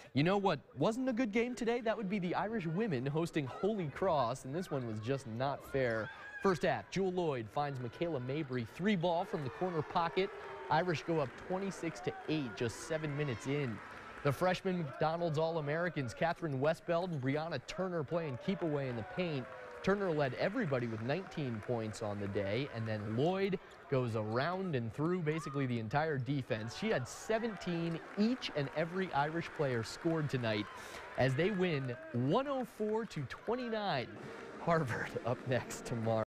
You know what wasn't a good game today? That would be the Irish women hosting Holy Cross, and this one was just not fair. First half, Jewel Lloyd finds Michaela Mabry 3-ball from the corner pocket. Irish go up 26-8 just 7 minutes in. The freshman McDonald's All-Americans Catherine Westbeld and Brianna Turner playing keep away in the paint. Turner led everybody with 19 points on the day, and then Lloyd goes around and through basically the entire defense. She had 17. Each and every Irish player scored tonight as they win 104-29. Harvard up next tomorrow.